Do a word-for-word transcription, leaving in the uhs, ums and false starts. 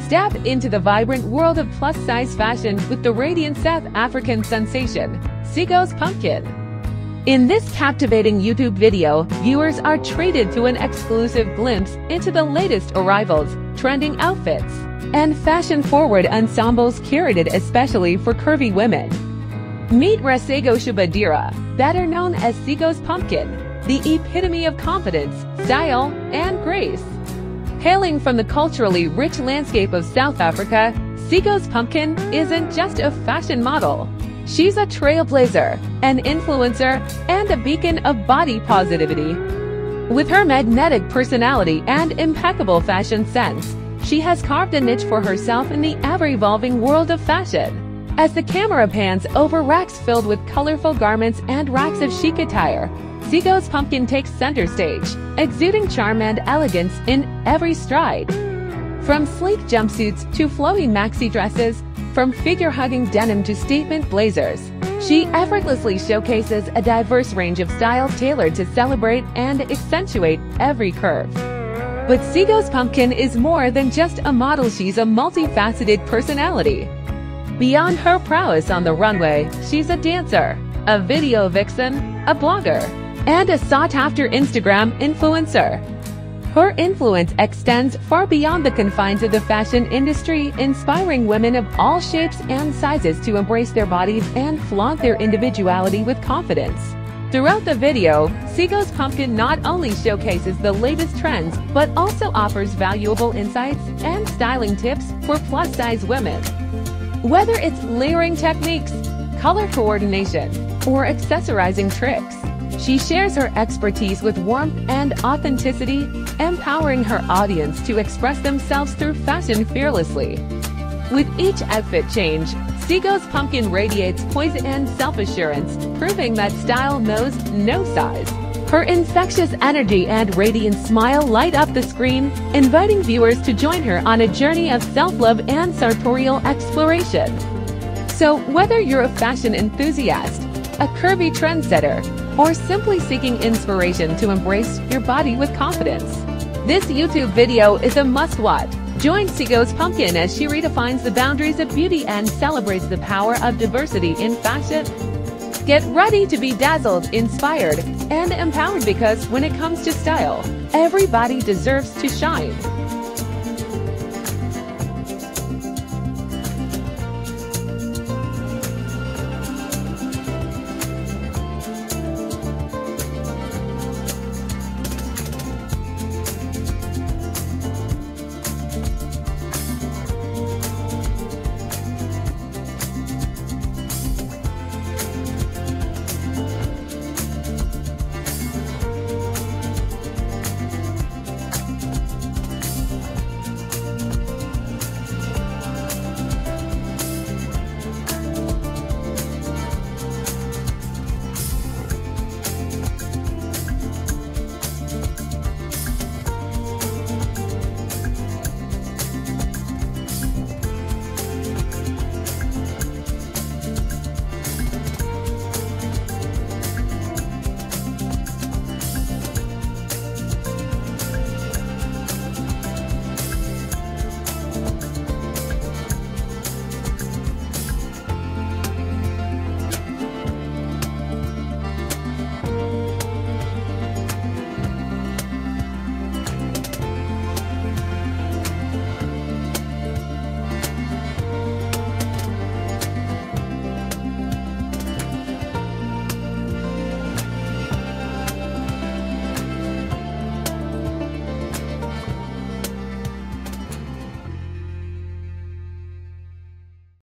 Step into the vibrant world of plus-size fashion with the radiant South African sensation, Segos Pumpkin. In this captivating YouTube video, viewers are treated to an exclusive glimpse into the latest arrivals, trending outfits, and fashion-forward ensembles curated especially for curvy women. Meet Resego Tshabadira, better known as Segos Pumpkin, the epitome of confidence, style, and grace. Hailing from the culturally rich landscape of South Africa, Segos Pumpkin isn't just a fashion model. She's a trailblazer, an influencer, and a beacon of body positivity. With her magnetic personality and impeccable fashion sense, she has carved a niche for herself in the ever-evolving world of fashion. As the camera pans over racks filled with colorful garments and racks of chic attire, Segos Pumpkin takes center stage, exuding charm and elegance in every stride. From sleek jumpsuits to flowy maxi dresses, from figure-hugging denim to statement blazers, she effortlessly showcases a diverse range of styles tailored to celebrate and accentuate every curve. But Segos Pumpkin is more than just a model, she's a multifaceted personality. Beyond her prowess on the runway, she's a dancer, a video vixen, a blogger, and a sought-after Instagram influencer. Her influence extends far beyond the confines of the fashion industry, inspiring women of all shapes and sizes to embrace their bodies and flaunt their individuality with confidence. Throughout the video, Segos Pumpkin not only showcases the latest trends, but also offers valuable insights and styling tips for plus-size women. Whether it's layering techniques, color coordination, or accessorizing tricks, she shares her expertise with warmth and authenticity, empowering her audience to express themselves through fashion fearlessly. With each outfit change, Segos Pumpkin radiates poise and self-assurance, proving that style knows no size. Her infectious energy and radiant smile light up the screen, inviting viewers to join her on a journey of self-love and sartorial exploration. So, whether you're a fashion enthusiast, a curvy trendsetter, or simply seeking inspiration to embrace your body with confidence, this YouTube video is a must-watch. Join Segos Pumpkin as she redefines the boundaries of beauty and celebrates the power of diversity in fashion. Get ready to be dazzled, inspired, and empowered, because when it comes to style, everybody deserves to shine.